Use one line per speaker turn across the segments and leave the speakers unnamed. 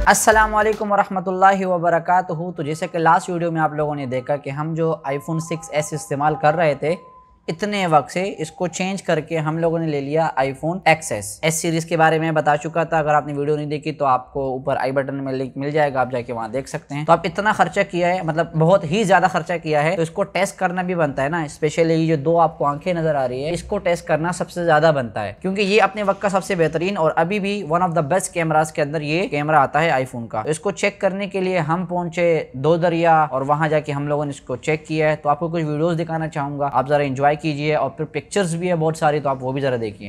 अस्सलाम वालेकुम वरहमतुल्लाहि वबरकातुहू। तो जैसे कि लास्ट वीडियो में आप लोगों ने देखा कि हम जो iPhone 6s इस्तेमाल कर रहे थे इतने वक्त से, इसको चेंज करके हम लोगों ने ले लिया iPhone XS। एस सीरीज के बारे में बता चुका था, अगर आपने वीडियो नहीं देखी तो आपको ऊपर आई बटन में लिंक मिल जाएगा, आप जाके वहां देख सकते हैं। तो आप इतना खर्चा किया है, मतलब बहुत ही ज्यादा खर्चा किया है, तो इसको टेस्ट करना भी बनता है ना। स्पेशली ये जो दो आपको आंखें नजर आ रही है, इसको टेस्ट करना सबसे ज्यादा बनता है, क्योंकि ये अपने वक्त का सबसे बेहतरीन और अभी भी one of the best cameras के अंदर ये कैमरा आता है आईफोन का। तो इसको चेक करने के लिए हम पहुंचे दो दरिया और वहां जाके हम लोगों ने इसको चेक किया है। तो आपको कुछ वीडियोस दिखाना चाहूंगा, आप जरा एंजॉय कीजिए, और फिर पिक्चर्स भी है बहुत सारी, तो आप वो भी जरा देखिए।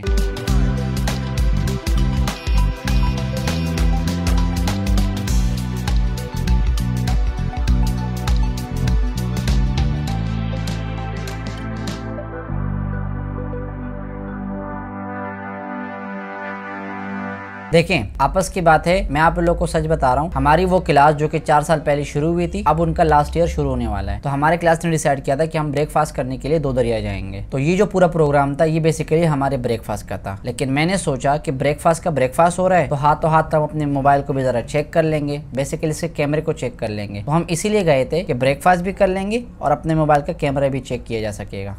देखें, आपस की बात है, मैं आप लोगों को सच बता रहा हूँ, हमारी वो क्लास जो कि 4 साल पहले शुरू हुई थी, अब उनका लास्ट ईयर शुरू होने वाला है। तो हमारे क्लास ने डिसाइड किया था कि हम ब्रेकफास्ट करने के लिए दो दरिया जाएंगे। तो ये जो पूरा प्रोग्राम था ये बेसिकली हमारे ब्रेकफास्ट का था, लेकिन मैंने सोचा कि ब्रेकफास्ट का ब्रेकफास्ट हो रहा है तो हाथों हाथ हम अपने मोबाइल को भी जरा चेक कर लेंगे, बेसिकली इसके कैमरे को चेक कर लेंगे। तो हम इसीलिए गए थे कि ब्रेकफास्ट भी कर लेंगे और अपने मोबाइल का कैमरा भी चेक किया जा सकेगा।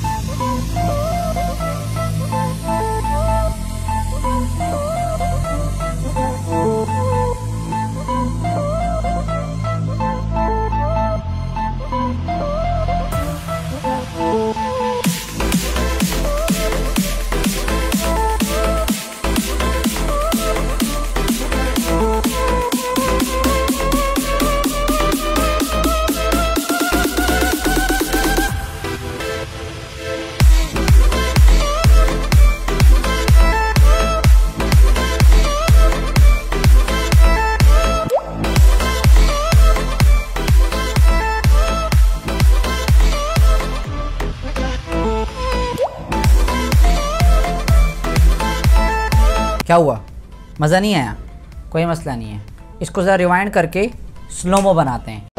क्या हुआ, मज़ा नहीं आया? कोई मसला नहीं है, इसको ज़रा रिवाइंड करके स्लोमो बनाते हैं।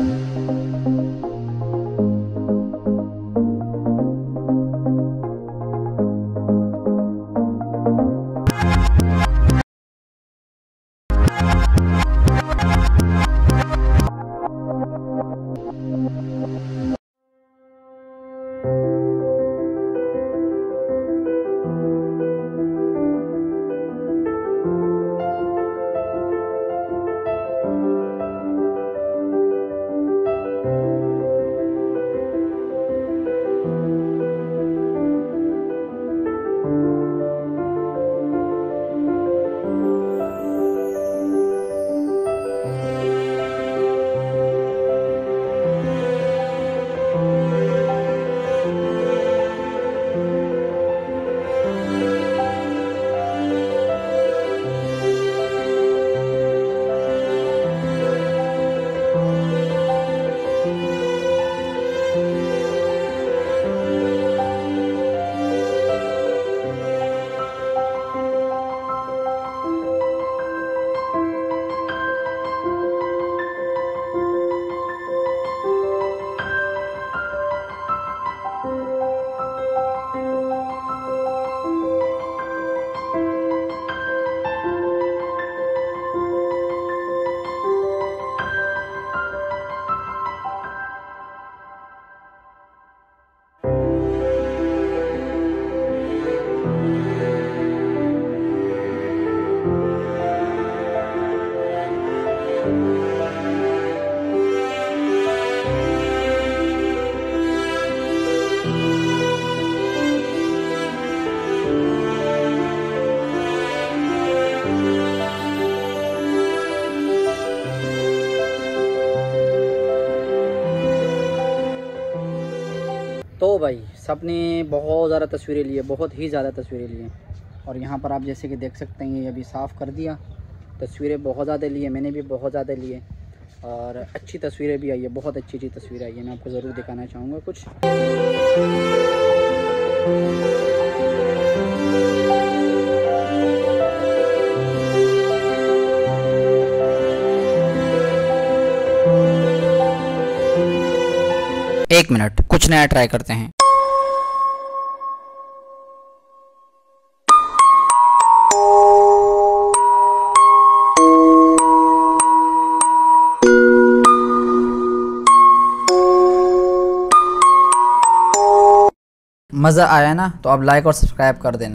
तो भाई सबने बहुत ज़्यादा तस्वीरें ली है, बहुत ही ज़्यादा तस्वीरें ली हैं। और यहाँ पर आप जैसे कि देख सकते हैं, ये अभी साफ़ कर दिया, तस्वीरें बहुत ज़्यादा ली है, मैंने भी बहुत ज़्यादा ली है और अच्छी तस्वीरें भी आई है, बहुत अच्छी अच्छी तस्वीरें आई है। मैं आपको ज़रूर दिखाना चाहूँगा कुछ। एक मिनट, कुछ नया ट्राई करते हैं। मज़ा आया ना तो आप लाइक और सब्सक्राइब कर देना।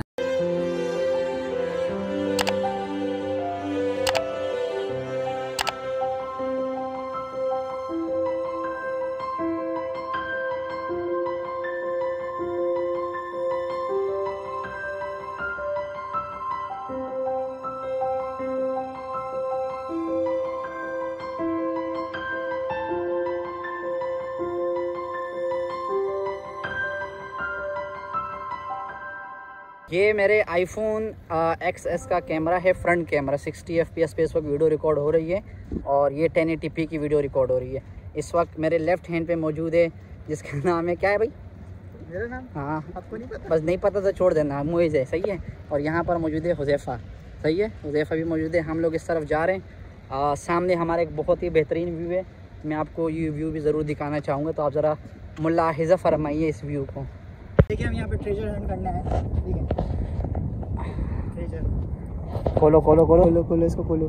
ये मेरे आईफोन XS का कैमरा है, फ्रंट कैमरा 60 FPS पे इस वक्त वीडियो रिकॉर्ड हो रही है और ये 1080p की वीडियो रिकॉर्ड हो रही है। इस वक्त मेरे लेफ्ट हैंड पे मौजूद है जिसका नाम है, क्या है भाई? मेरा नाम? हाँ, आपको नहीं पता? बस नहीं पता तो छोड़ देना, मुइज़ है, सही है। और यहाँ पर मौजूद है हुज़ैफ़ा, सही है, हुज़ैफ़ा भी मौजूद है। हम लोग इस तरफ जा रहे हैं। सामने हमारा एक बहुत ही बेहतरीन व्यू है, मैं आपको ये व्यू भी ज़रूर दिखाना चाहूँगा, तो आप ज़रा मुलाहिज़ा फरमाइए इस व्यू को। देखिए हम यहाँ पे ट्रेजर हंट करना है, ठीक है। ट्रेजर खोलो खोलो खोलो खोलो खोलो इसको खोलो।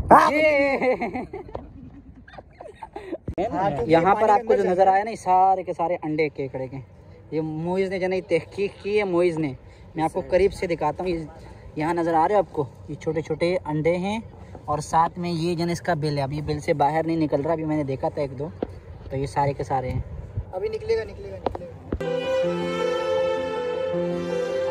यहाँ पर आपको जो नज़र आया ना, सारे के सारे अंडे केकड़े के, ये मोइज़ ने जनाई तहकीक की है। मोइज़ ने, मैं आपको करीब से दिखाता हूँ। यहाँ नज़र आ रहे हो आपको, ये छोटे छोटे अंडे हैं और साथ में ये जन इसका बिल है। अभी ये बिल से बाहर नहीं निकल रहा, अभी मैंने देखा था एक दो, तो ये सारे के सारे हैं। अभी निकलेगा निकलेगा निकलेगा।